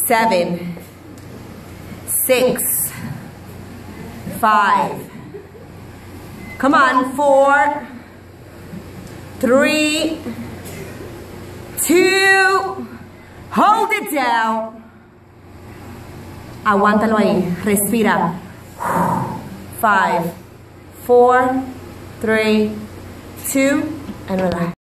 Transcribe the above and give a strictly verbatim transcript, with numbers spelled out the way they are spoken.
seven, six, five. Come on, four, three, two, hold it down. Aguántalo ahí, respira. Five, four, three, two, and relax.